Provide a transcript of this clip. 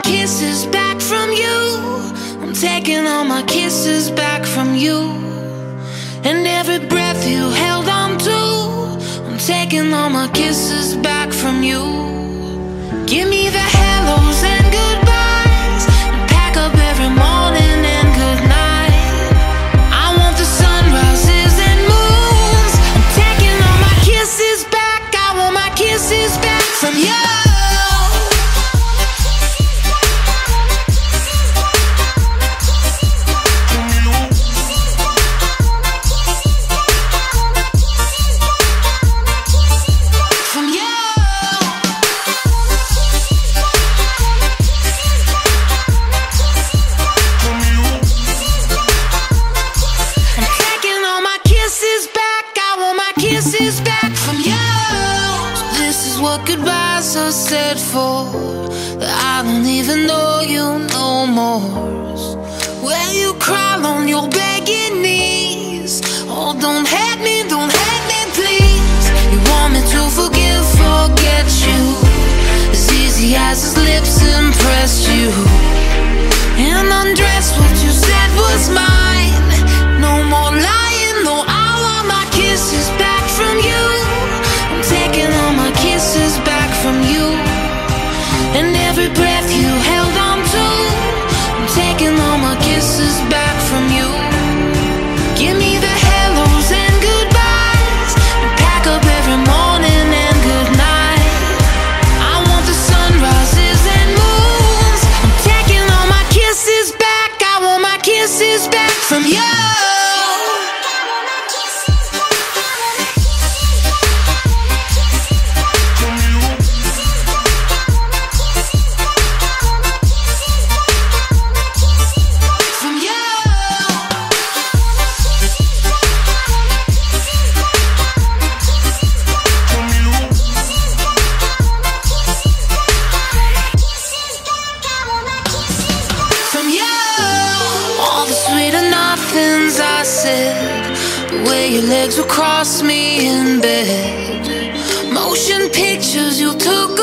kisses back from you. I'm taking all my kisses back from you. And every breath you held on to, I'm taking all my kisses back from you. Give me the hellos and goodbyes, and pack up every morning and good night. I want the sunrises and moons. I'm taking all my kisses back. I want my kisses back from you. Goodbyes are said for that I don't even know you no more. Where you crawl on your begging knees. Oh, don't hate me, please. You want me to forgive, forget you, as easy as his lips impressed you. And undress what you said was mine. No more lying, no, I want my kisses back from you. I'm taking all my kisses back from you. And every breath you held on to, I'm taking all my kisses back from you. Give me the hellos and goodbyes, and pack up every morning and good night. I want the sunrises and moons. I'm taking all my kisses back. I want my kisses back from you. I said, the way your legs would cross me in bed, motion pictures you took